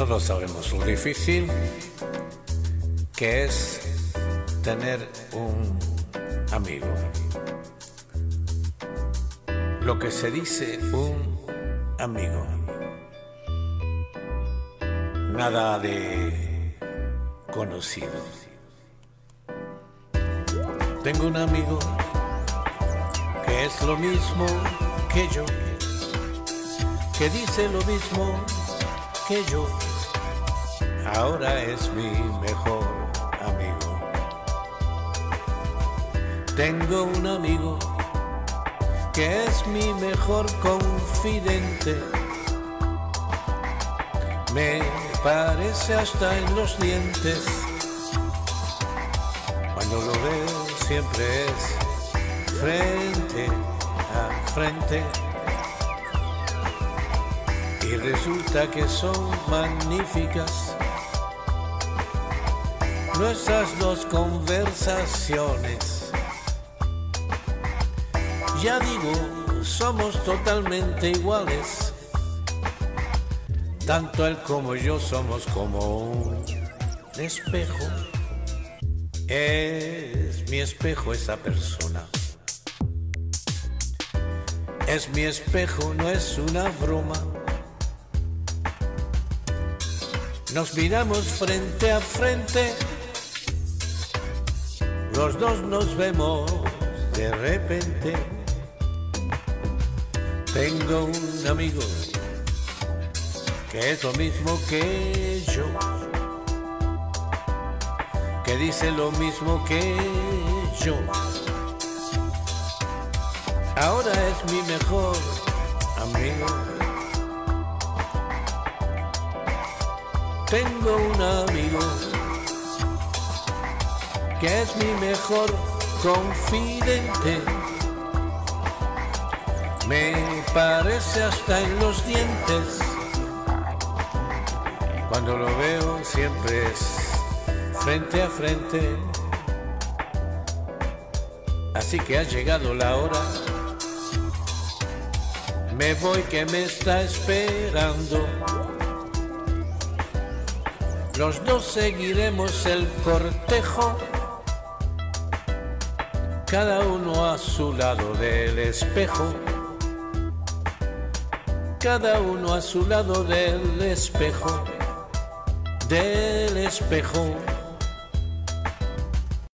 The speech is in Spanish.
Todos sabemos lo difícil que es tener un amigo. Lo que se dice un amigo. Nada de conocido. Tengo un amigo que es lo mismo que yo, que dice lo mismo que yo. Ahora es mi mejor amigo. Tengo un amigo que es mi mejor confidente. Me parece hasta en los dientes. Cuando lo veo siempre es frente a frente. Y resulta que son magníficas nuestras dos conversaciones. Ya digo, somos totalmente iguales. Tanto él como yo somos como un espejo. Es mi espejo esa persona. Es mi espejo, no es una broma. Nos miramos frente a frente. Los dos nos vemos de repente. Tengo un amigo que es lo mismo que yo, que dice lo mismo que yo. Ahora es mi mejor amigo. Tengo un amigo que es mi mejor confidente. Me parece hasta en los dientes. Cuando lo veo siempre es frente a frente. Así que ha llegado la hora. Me voy que me está esperando. Los dos seguiremos el cortejo, cada uno a su lado del espejo. Cada uno a su lado del espejo, del espejo.